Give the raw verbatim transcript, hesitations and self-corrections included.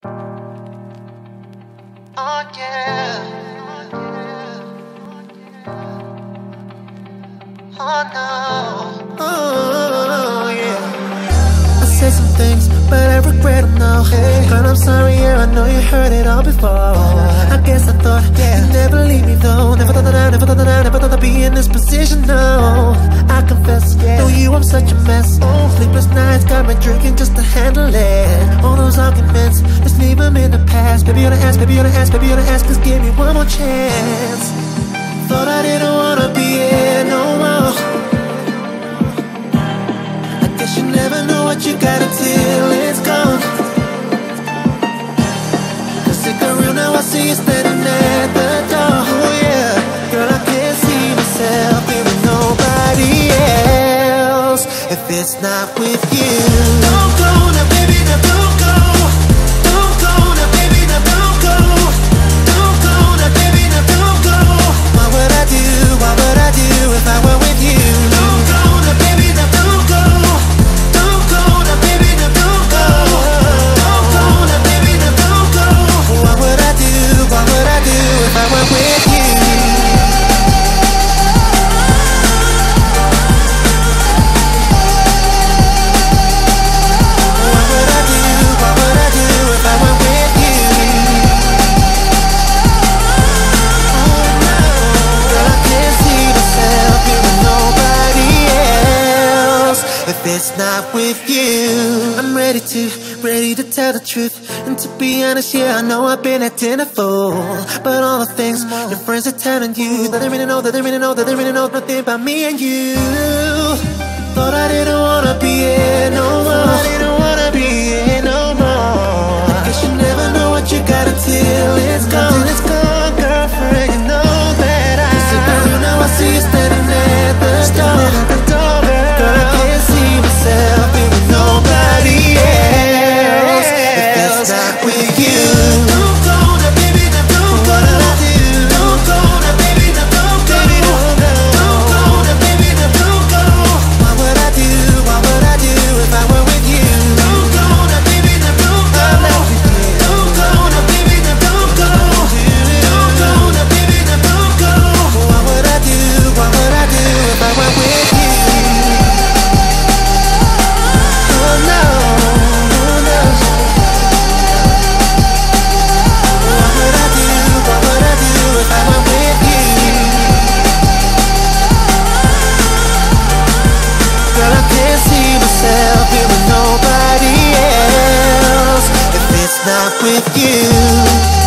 Oh yeah. Oh no. Oh yeah. I said some things, but I regret them now. Girl, I'm sorry, yeah, I know you heard it all before. I guess I thought you'd never leave me though. Never thought that I, never thought that I, never thought I'd be in this position, no. I confess, know you, I'm such a mess. Sleepless nights got me drinking just to handle it. All those arguments, let's leave them in the past. Baby, you wanna ask, baby, you wanna ask, baby, you wanna ask, just give me one more chance. Thought I didn't wanna be here no more. I guess you never know what you got until it's gone. Cause it got real now, I see you standing at the door. Oh yeah, girl, I can't see myself being with nobody else if it's not with you. Don't go now, baby, now don't go. Don't go now, baby, now don't go. Don't go now, baby, now don't go. What would I do, what would I do if I were with you? Don't go now, baby, now don't go. Don't go now, baby, now don't go. Don't go now, baby, now don't go. What would I do, what would I do if I were with you? It's not with you. I'm ready to, ready to tell the truth. And to be honest, yeah, I know I've been acting a fool. But all the things your friends are telling you, that they really know, that they really know, that they really know nothing about me and you. Thought I didn't wanna be here no more. I didn't wanna be here no more. I guess you never know what you got until it's gone. Until it's gone, girlfriend, you know that I Cause girl, now I see you standing at the door. Girl, I can't see myself being with nobody else if it's not with you. Don't go now, baby, now don't go. What did I do? Don't go now, baby, now don't go. Don't go now, baby, now don't go. What would I do? What would I do if I were with you? Don't go now, baby, now don't go. Don't go now, baby, now don't go. Don't go now, baby, now don't go. What would I do? What would I do if I were with you? With nobody else if it's not with you.